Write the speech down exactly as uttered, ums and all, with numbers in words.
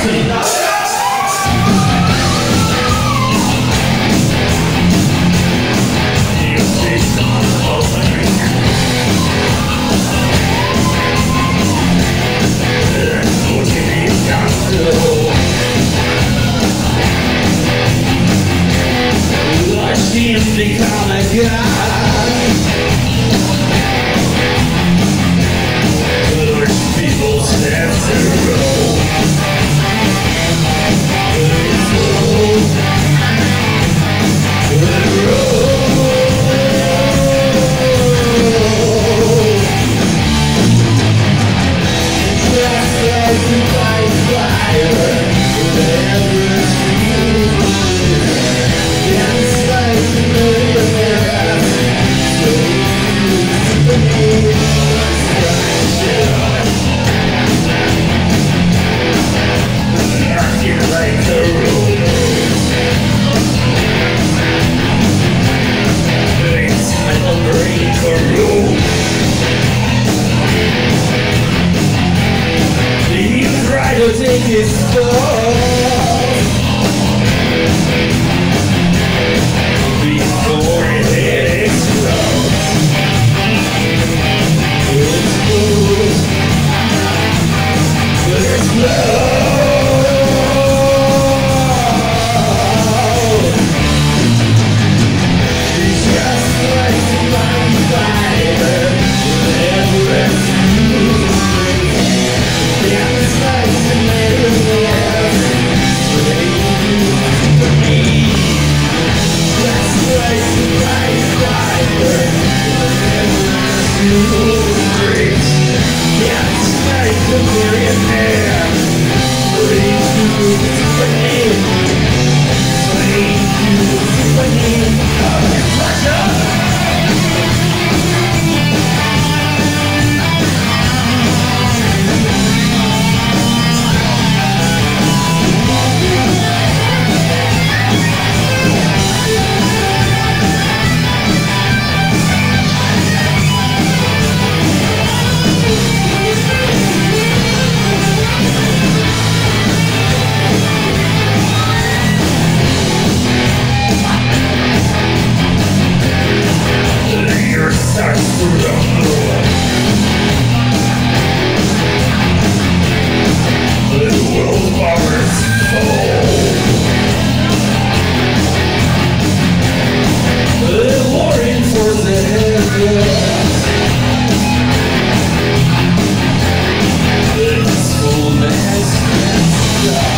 Become a god. Rich people stand to roll. Just like the white fire, never see. Dance like the millionaire, so used to be distraction. Acting like the rumors, it's my brain corrode. He tried to take his fall before it explodes. Explodes. Explodes. It's just like the blind fire, never dance like the millionaire, they used to be. Just like the bright fire, never breaks. Dance like the millionaire, they used to be. They used to be. Russia! Starts to rumble. The world powers fall. The warring forces. The full mass.